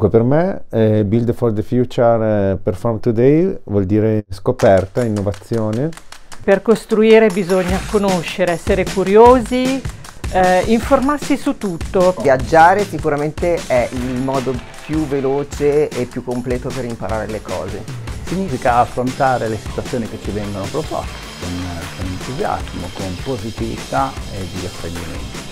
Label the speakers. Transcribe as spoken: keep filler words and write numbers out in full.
Speaker 1: Dunque per me eh, Build for the Future, eh, Perform Today vuol dire scoperta, innovazione.
Speaker 2: Per costruire bisogna conoscere, essere curiosi, eh, informarsi su tutto.
Speaker 3: Viaggiare sicuramente è il modo più veloce e più completo per imparare le cose.
Speaker 4: Significa affrontare le situazioni che ci vengono proposte con, con entusiasmo, con positività e divertimento.